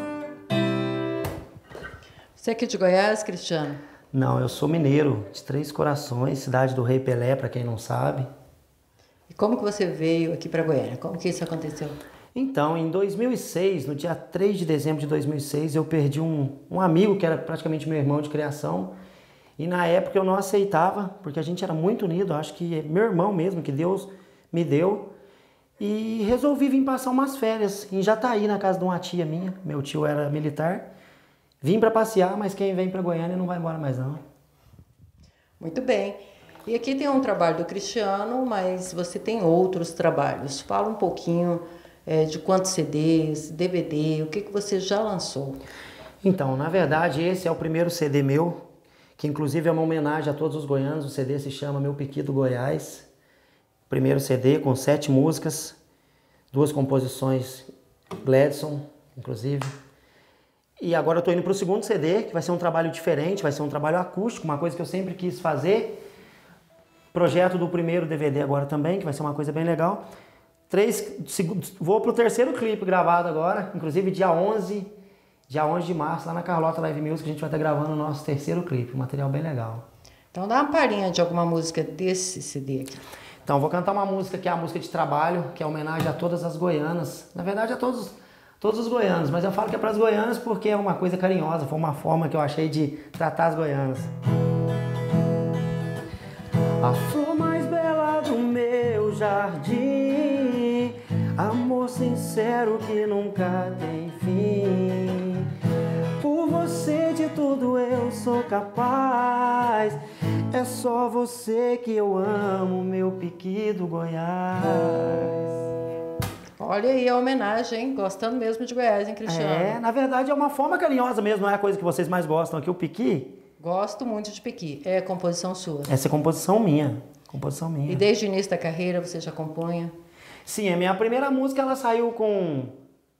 Você é aqui de Goiás, Cristiano? Não, eu sou mineiro, de Três Corações, cidade do Rei Pelé, para quem não sabe. E como que você veio aqui para Goiânia? Como que isso aconteceu? Então, em 2006, no dia 3 de dezembro de 2006, eu perdi um amigo que era praticamente meu irmão de criação. E na época eu não aceitava, porque a gente era muito unido, acho que é meu irmão mesmo, que Deus me deu. E resolvi vir passar umas férias em Jataí, na casa de uma tia minha. Meu tio era militar. Vim para passear, mas quem vem para Goiânia não vai embora mais não. Muito bem. E aqui tem um trabalho do Cristiano, mas você tem outros trabalhos. Fala um pouquinho de quantos CDs, DVD, o que você já lançou? Então, na verdade, esse é o primeiro CD meu, que inclusive é uma homenagem a todos os goianos. O CD se chama Meu Piqui do Goiás. Primeiro CD com 7 músicas, 2 composições Gladson, inclusive. E agora eu tô indo pro segundo CD, que vai ser um trabalho diferente, vai ser um trabalho acústico, uma coisa que eu sempre quis fazer. Projeto do primeiro DVD agora também, que vai ser uma coisa bem legal. Vou pro terceiro clipe gravado agora, inclusive dia 11 de março, lá na Carlota Live Music, a gente vai estar gravando o nosso terceiro clipe, um material bem legal. Então dá uma palhinha de alguma música desse CD aqui. Então, vou cantar uma música que é a música de trabalho, que é homenagem a todas as goianas. Na verdade, a todos os goianos, mas eu falo que é para as goianas porque é uma coisa carinhosa, foi uma forma que eu achei de tratar as goianas. A flor mais bela do meu jardim, amor sincero que nunca tem fim. Por você de tudo eu sou capaz, é só você que eu amo, meu piqui do Goiás. Olha aí a homenagem, hein? Gostando mesmo de Goiás, hein, Cristiano? É, na verdade é uma forma carinhosa mesmo, não é a coisa que vocês mais gostam aqui, o piqui. Gosto muito de piqui, é composição sua. Essa é composição minha, E desde o início da carreira você já compunha? Sim, a minha primeira música ela saiu com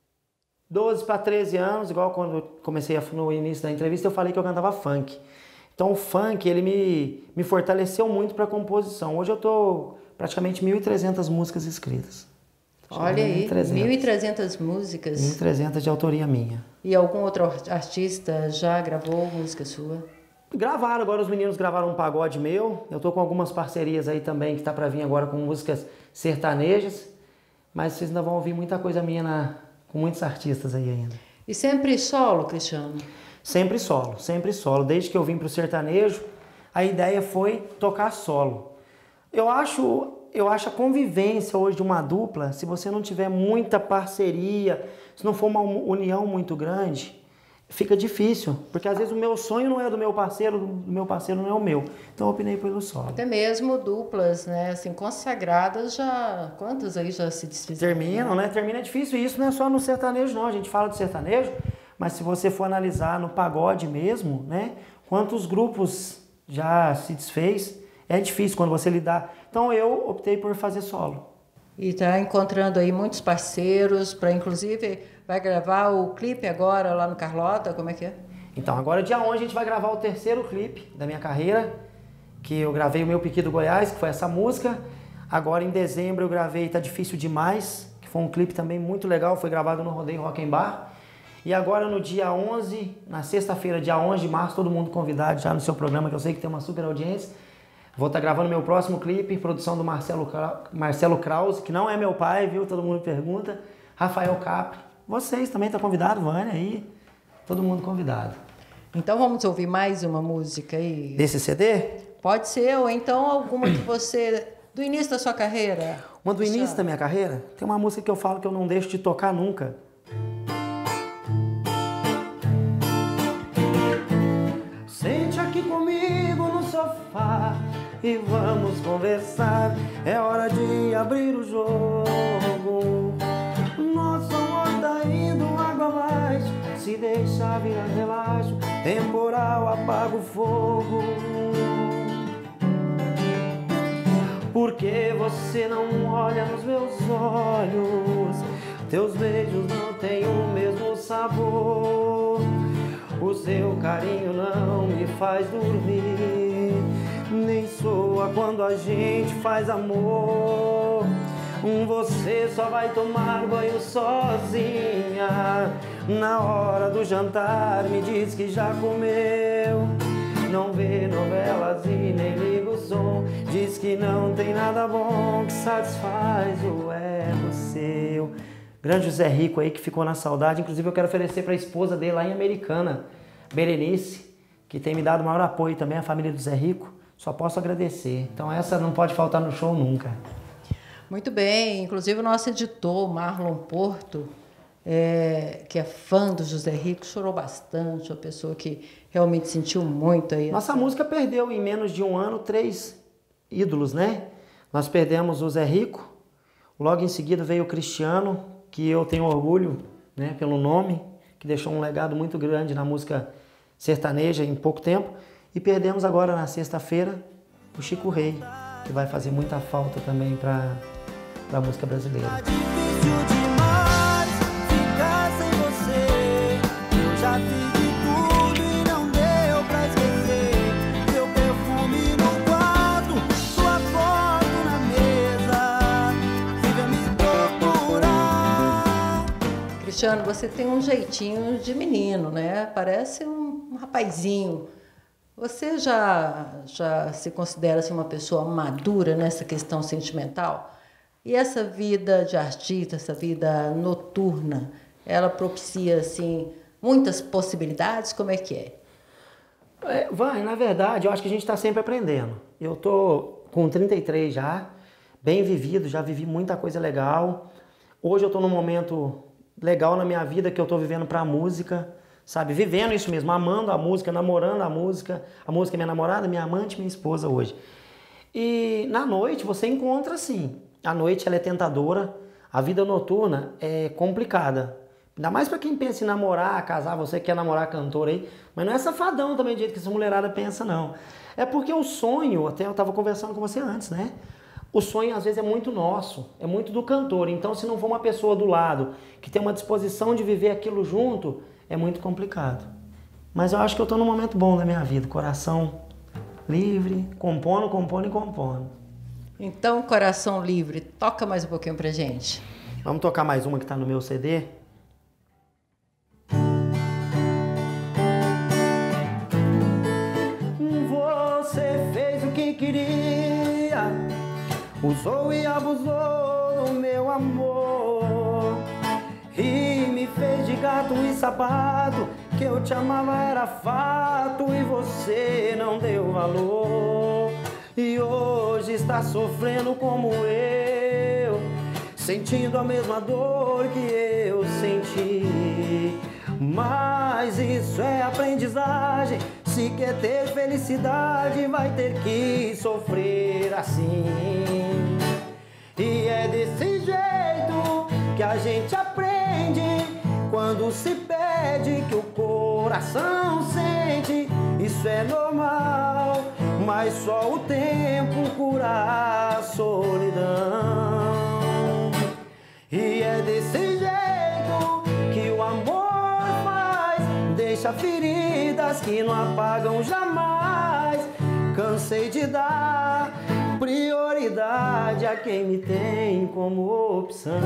12 para 13 anos, igual quando comecei no início da entrevista eu falei que eu cantava funk. Então o funk, ele me fortaleceu muito para a composição. Hoje eu tô praticamente 1.300 músicas escritas. Olha aí, 1.300 músicas. 1.300 de autoria minha. E algum outro artista já gravou música sua? Gravaram, agora os meninos gravaram um pagode meu. Eu tô com algumas parcerias aí também que tá para vir agora com músicas sertanejas. Mas vocês ainda vão ouvir muita coisa minha com muitos artistas aí ainda. E sempre solo, Cristiano? Sempre solo, sempre solo. Desde que eu vim pro sertanejo, a ideia foi tocar solo. Eu acho a convivência hoje de uma dupla, se você não tiver muita parceria, se não for uma união muito grande, fica difícil. Porque às vezes o meu sonho não é do meu parceiro não é o meu. Então eu optei pelo solo. Até mesmo duplas, né, assim, consagradas já... Quantas aí já se desfizeram? Terminam, né? Termina é difícil. E isso não é só no sertanejo, não. A gente fala do sertanejo, mas se você for analisar no pagode mesmo, né? Quantos grupos já se desfez, é difícil quando você lidar. Então eu optei por fazer solo. E está encontrando aí muitos parceiros, para inclusive vai gravar o clipe agora lá no Carlota, como é que é? Então agora dia 11 a gente vai gravar o terceiro clipe da minha carreira, que eu gravei o Meu Piqui do Goiás, que foi essa música. Agora em dezembro eu gravei Tá Difícil Demais, que foi um clipe também muito legal, foi gravado no Rodeio Rock and Bar. E agora no dia 11, na sexta-feira, dia 11 de março, todo mundo convidado já no seu programa, que eu sei que tem uma super audiência. Vou estar gravando meu próximo clipe, produção do Marcelo Krause, que não é meu pai, viu? Todo mundo pergunta. Rafael Capri. Vocês também estão convidados, Vânia aí. Todo mundo convidado. Então vamos ouvir mais uma música aí? Desse CD? Pode ser, ou então alguma que você... Do início da sua carreira? Uma do início da minha carreira? Tem uma música que eu falo que eu não deixo de tocar nunca. Sente aqui comigo no sofá e vamos conversar. É hora de abrir o jogo. Nosso amor tá indo água abaixo. Se deixar virar relaxo, temporal apaga o fogo. Por que você não olha nos meus olhos? Teus beijos não têm o mesmo sabor. O seu carinho não me faz dormir, nem soa quando a gente faz amor. Você só vai tomar banho sozinha. Na hora do jantar me diz que já comeu. Não vê novelas e nem liga o som. Diz que não tem nada bom que satisfaz o ego seu. Grande José Rico aí que ficou na saudade. Inclusive eu quero oferecer para a esposa dele lá em Americana, Berenice, que tem me dado o maior apoio também, a família do Zé Rico. Só posso agradecer. Então essa não pode faltar no show nunca. Muito bem. Inclusive o nosso editor, Marlon Porto, que é fã do José Rico, chorou bastante. Uma pessoa que realmente sentiu muito aí. Nossa música perdeu em menos de um ano 3 ídolos, né? Nós perdemos o Zé Rico, logo em seguida veio o Cristiano, que eu tenho orgulho, né, pelo nome, que deixou um legado muito grande na música sertaneja em pouco tempo. E perdemos agora na sexta-feira o Chico Rei, que vai fazer muita falta também para a música brasileira. Tá difícil demais ficar sem você. Eu já fiz de tudo e não deu pra esquecer. Teu perfume no quarto, sua foto na mesa. Fica me procurar. Cristiano, você tem um jeitinho de menino, né? Parece um rapazinho. Você já se considera assim, uma pessoa madura nessa questão sentimental? E essa vida de artista, essa vida noturna, ela propicia assim, muitas possibilidades? Como é que é? Vai, na verdade, eu acho que a gente está sempre aprendendo. Eu tô com 33 já, bem vivido, já vivi muita coisa legal. Hoje eu estou num momento legal na minha vida que eu estou vivendo para a música, sabe? Vivendo isso mesmo, amando a música, namorando a música é minha namorada, minha amante, minha esposa hoje. E na noite você encontra assim, a noite ela é tentadora, a vida noturna é complicada. Ainda mais para quem pensa em namorar, casar, você quer namorar cantor aí, mas não é safadão também do jeito que essa mulherada pensa, não. É porque o sonho, até eu estava conversando com você antes, né? O sonho às vezes é muito nosso, é muito do cantor. Então se não for uma pessoa do lado que tem uma disposição de viver aquilo junto, é muito complicado. Mas eu acho que eu tô num momento bom da minha vida, coração livre, compondo. Então, Coração Livre, toca mais um pouquinho pra gente. Vamos tocar mais uma que tá no meu CD? Você fez o que queria, usou e abusou do meu amor, e me fez de gato e sapato, que eu te amava era fato e você não deu valor. E hoje está sofrendo como eu, sentindo a mesma dor que eu senti. Mas isso é aprendizagem, se quer ter felicidade vai ter que sofrer assim. E é desse jeito que a gente aprende, quando se pede que o coração sente. Isso é normal, mas só o tempo cura a solidão. E é desse jeito que o amor faz, deixa feridas que não apagam jamais. Cansei de dar prioridade a quem me tem como opção.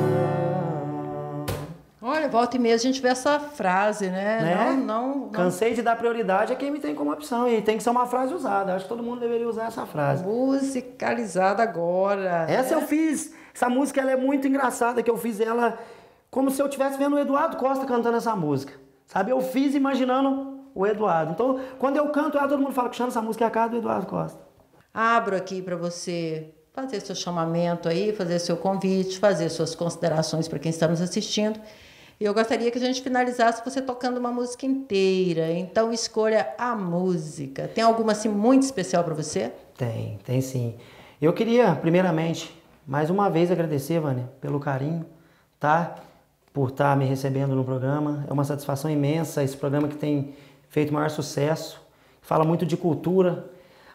Olha, volta e meia a gente vê essa frase, né? Não. Cansei de dar prioridade a quem me tem como opção. E tem que ser uma frase usada. Acho que todo mundo deveria usar essa frase. Musicalizada agora. Essa eu fiz. Essa música ela é muito engraçada, que eu fiz ela como se eu estivesse vendo o Eduardo Costa cantando essa música. Sabe? Eu fiz imaginando o Eduardo. Então, quando eu canto ela, todo mundo fala que chama essa música é a cara do Eduardo Costa. Abro aqui para você fazer seu chamamento aí, fazer seu convite, fazer suas considerações para quem está nos assistindo. E eu gostaria que a gente finalizasse você tocando uma música inteira. Então, escolha a música. Tem alguma assim muito especial para você? Tem sim. Eu queria, primeiramente, mais uma vez agradecer, Vânia, pelo carinho, tá? Por estar me recebendo no programa. É uma satisfação imensa esse programa que tem feito maior sucesso. Fala muito de cultura.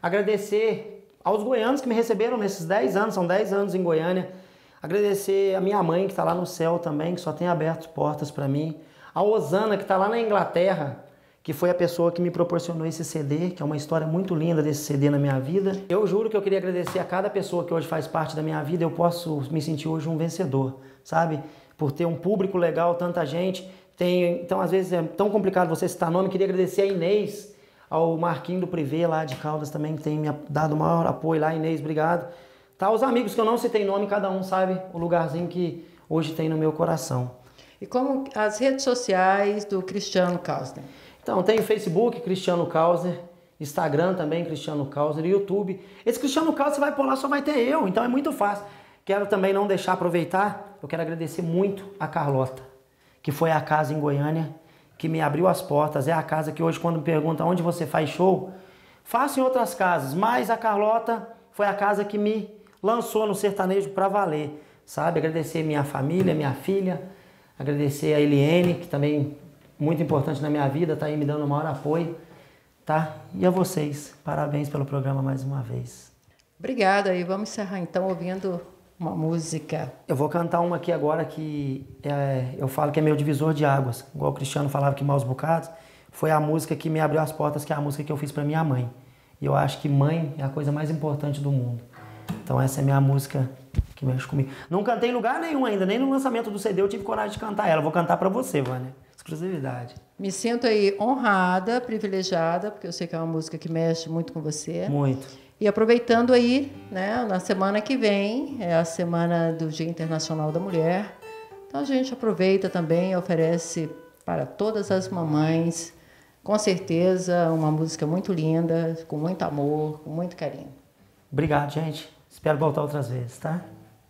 Agradecer aos goianos que me receberam nesses 10 anos, são 10 anos em Goiânia. Agradecer a minha mãe, que está lá no céu também, que só tem aberto portas para mim. A Osana, que está lá na Inglaterra, que foi a pessoa que me proporcionou esse CD, que é uma história muito linda desse CD na minha vida. Eu juro que eu queria agradecer a cada pessoa que hoje faz parte da minha vida. Eu posso me sentir hoje um vencedor, sabe? Por ter um público legal, tanta gente. Então, às vezes, é tão complicado você citar nome. Queria agradecer a Inês, ao Marquinho do Privé, lá de Caldas, também, que tem me dado o maior apoio lá. Inês, obrigado. Tá, os amigos que eu não citei nome, cada um sabe o lugarzinho que hoje tem no meu coração. E como as redes sociais do Cristiano Kausner? Então, tem Facebook, Cristiano Kausner, Instagram também, Cristiano Kausner, YouTube. Esse Cristiano Kausner, você vai por lá, só vai ter eu, então é muito fácil. Quero também não deixar aproveitar, eu quero agradecer muito a Carlota, que foi a casa em Goiânia, que me abriu as portas. É a casa que hoje, quando me perguntam onde você faz show, faço em outras casas, mas a Carlota foi a casa que me lançou no sertanejo para valer, sabe? Agradecer minha família, minha filha, agradecer a Eliene, que também é muito importante na minha vida, tá aí me dando o maior apoio, tá? E a vocês, parabéns pelo programa mais uma vez. Obrigada, e vamos encerrar então ouvindo uma música. Eu vou cantar uma aqui agora que eu falo que é meu divisor de águas, igual o Cristiano falava que Maus Bocados, foi a música que me abriu as portas, que é a música que eu fiz para minha mãe. E eu acho que mãe é a coisa mais importante do mundo. Então essa é a minha música que mexe comigo. Não cantei em lugar nenhum ainda, nem no lançamento do CD eu tive coragem de cantar ela. Vou cantar para você, Vânia. Exclusividade. Me sinto aí honrada, privilegiada, porque eu sei que é uma música que mexe muito com você. Muito. E aproveitando aí, né, na semana que vem, é a semana do Dia Internacional da Mulher. Então a gente aproveita também e oferece para todas as mamães, com certeza, uma música muito linda, com muito amor, com muito carinho. Obrigado, gente. Espero voltar outras vezes, tá?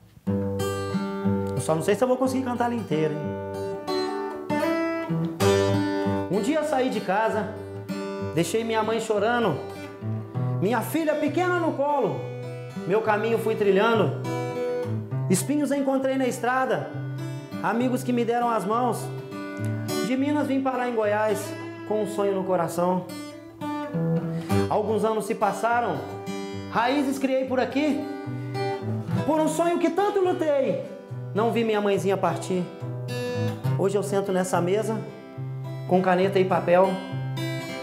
Eu só não sei se eu vou conseguir cantar ela inteira, hein? Um dia saí de casa, deixei minha mãe chorando, minha filha pequena no colo. Meu caminho fui trilhando, espinhos encontrei na estrada, amigos que me deram as mãos. De Minas vim parar em Goiás, com um sonho no coração. Alguns anos se passaram, raízes criei por aqui, por um sonho que tanto lutei, não vi minha mãezinha partir. Hoje eu sento nessa mesa, com caneta e papel,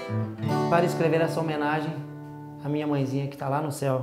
para escrever essa homenagem à minha mãezinha que está lá no céu.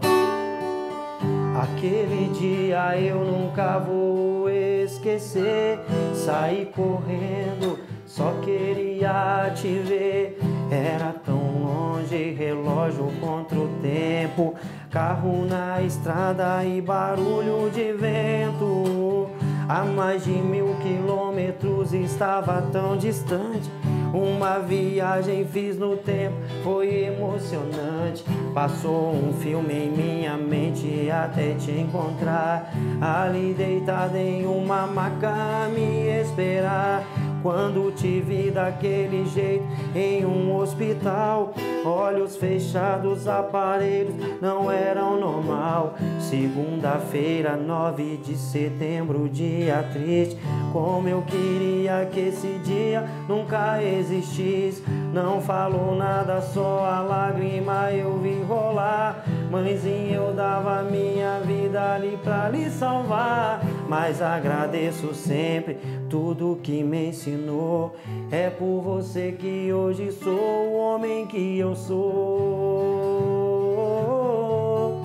Aquele dia eu nunca vou esquecer, saí correndo, só queria te ver. Era tão longe, relógio contra o tempo, carro na estrada e barulho de vento. A mais de 1000 quilômetros estava tão distante. Uma viagem fiz no tempo, foi emocionante. Passou um filme em minha mente até te encontrar, ali deitada em uma maca a me esperar. Quando te vi daquele jeito em um hospital, olhos fechados, aparelhos não eram normal. Segunda-feira, 9 de setembro, dia triste. Como eu queria que esse dia nunca existisse. Não falou nada, só a lágrima eu vi rolar. Mãezinha, eu dava minha vida ali pra lhe salvar. Mas agradeço sempre tudo que me ensinou. É por você que hoje sou o homem que eu sou.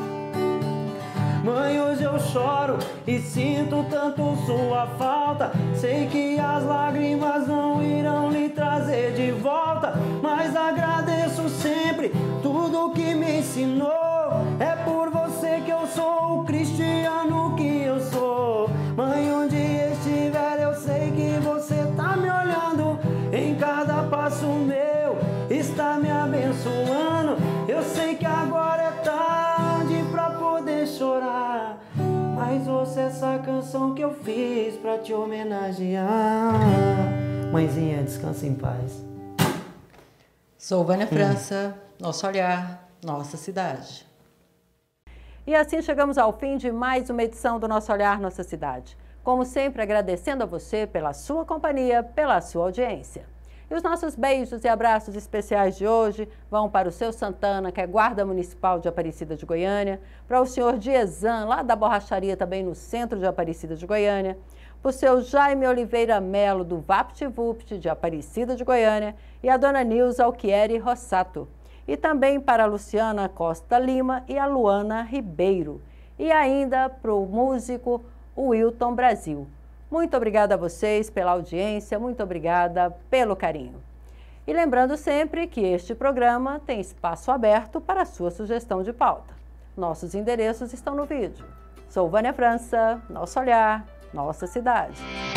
Mãe, hoje eu choro e sinto tanto sua falta. Sei que as lágrimas não irão lhe trazer de volta, mas agradeço sempre tudo que me ensinou. É por você que eu sou o cristiano que eu sou. Mãe, onde estiver eu sei que você tá me olhando. Em cada passo meu está me abençoando. Eu sei que agora é tarde pra poder chorar, mas ouça essa canção que eu fiz pra te homenagear. Mãezinha, descansa em paz. Sou Vânia França, Nosso Olhar, Nossa Cidade. E assim chegamos ao fim de mais uma edição do Nosso Olhar, Nossa Cidade. Como sempre, agradecendo a você pela sua companhia, pela sua audiência. E os nossos beijos e abraços especiais de hoje vão para o seu Santana, que é guarda municipal de Aparecida de Goiânia, para o senhor Diezan, lá da borracharia também no centro de Aparecida de Goiânia, para o seu Jaime Oliveira Melo, do VaptVupt de Aparecida de Goiânia, e a dona Nilza Alquieri Rossato. E também para a Luciana Costa Lima e a Luana Ribeiro. E ainda para o músico Wilton Brasil. Muito obrigada a vocês pela audiência, muito obrigada pelo carinho. E lembrando sempre que este programa tem espaço aberto para a sua sugestão de pauta. Nossos endereços estão no vídeo. Sou Vânia França, Nosso Olhar, Nossa Cidade.